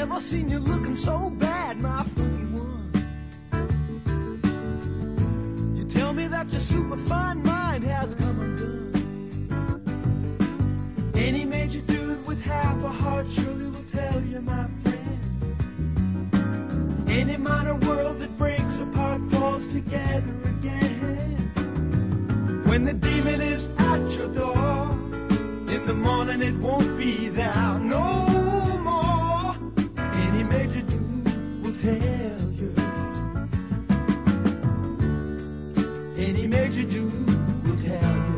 Never seen you looking so bad, my funky one. You tell me that your superfine mind has come undone. Any major dude with half a heart surely will tell you, my friend. Any minor world that breaks apart falls together again. When the demon is at your door, in the morning it won't be there no more. Any major dude will tell you. Any major dude will tell you.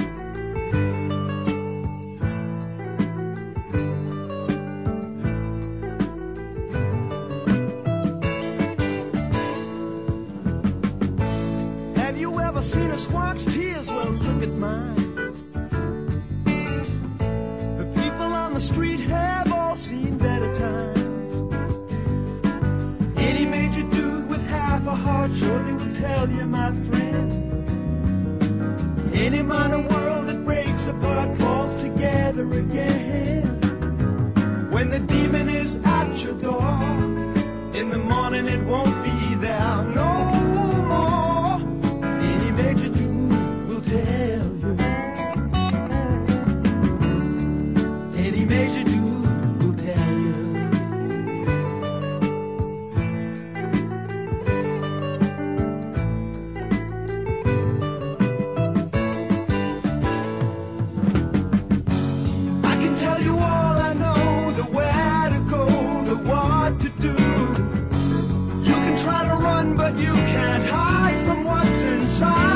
Have you ever seen a squawk's tears? Well, look at mine. The people on the street have all seen better times. Any major dude with half a heart surely will tell you, my friend. Any minor world that breaks apart falls together again. When the demon is at your door, in the morning it won't be there no more. Any major dude will tell you. Any major dude will tell you. I can tell you all I know, the where to go, the what to do. You can try to run, but you can't hide from what's inside.